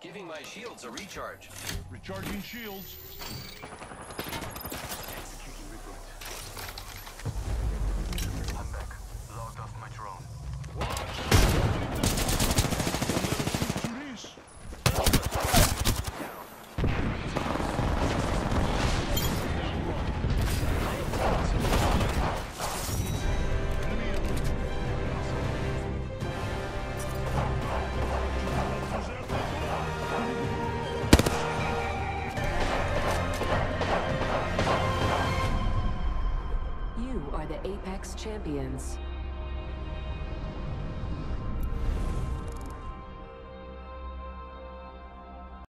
Giving my shields a recharge. Recharging shields. Executing reboot. I'm back. Logged off my drone. You are the Apex Champions.